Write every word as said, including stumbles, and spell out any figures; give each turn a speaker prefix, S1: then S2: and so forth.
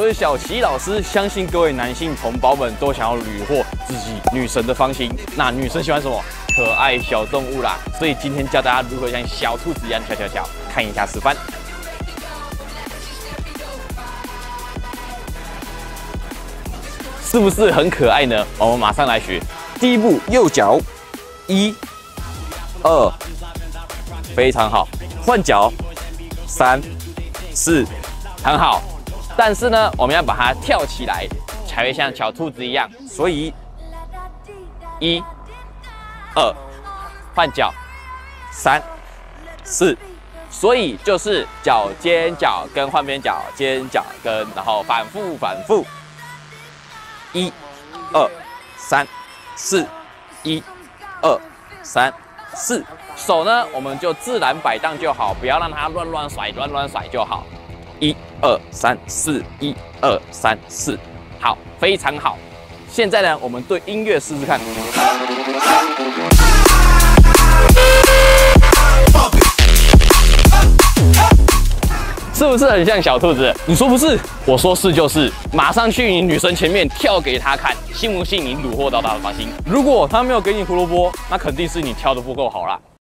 S1: 是小齐老师，相信各位男性同胞们都想要虏获自己女神的芳心。那女生喜欢什么？可爱小动物啦。所以今天教大家如何像小兔子一样跳跳跳，看一下示范。是不是很可爱呢？我们马上来学。第一步，右脚，一、二，非常好。换脚，三、四，很好。但是呢，我们要把它跳起来，才会像小兔子一样。所以，一、二，换脚，三、四。所以就是脚尖脚跟换边脚尖脚跟，然后反复反复。一、二、三、四，一、二、三、四。手呢，我们就自然摆荡就好，不要让它乱乱甩，乱乱甩就好。一、二、三、四，一、二、三、四，好，非常好。现在呢，我们对音乐试试看。是不是很像小兔子？你说不是，我说是就是。马上去你女神前面跳给她看，信不信你虏获到她的芳心？如果她没有给你胡萝卜，那肯定是你跳得不够好啦。